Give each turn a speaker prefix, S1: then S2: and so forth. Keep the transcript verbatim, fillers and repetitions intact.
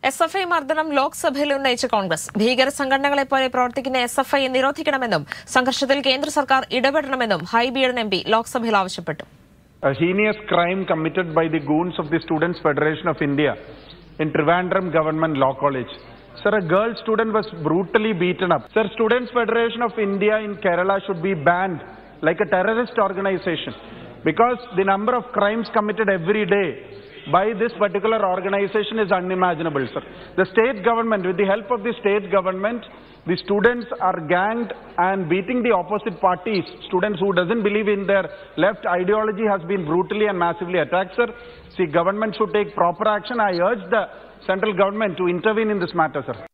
S1: S F I മർദ്ദനം ലോക്സഭയിൽ ഉന്നയിച്ച കോൺഗ്രസ് ഭീകര സംഘടനകളെ പോലെ പ്രവർത്തിക്കുന്ന എസ് എഫ് ഐ നിരോധിക്കണമെന്നും സംഘർഷത്തിൽ കേന്ദ്ര സർക്കാർ ഇടപെടണമെന്നും ഹൈബിയുടെ എം പി ലോക്സഭയിൽ ആവശ്യപ്പെട്ടു.
S2: A heinous crime committed by the goons of the Students' Federation of India in Trivandrum Government Law College. Sir, a girl student was brutally beaten up. Sir, Students' Federation of India in Kerala should be banned like a terrorist organization because the number of crimes committed every day by this particular organization is unimaginable, sir. The state government, with the help of the state government, the students are ganged and beating the opposite parties. Students who doesn't believe in their left ideology has been brutally and massively attacked, sir. See, government should take proper action. I urge the central government to intervene in this matter, sir.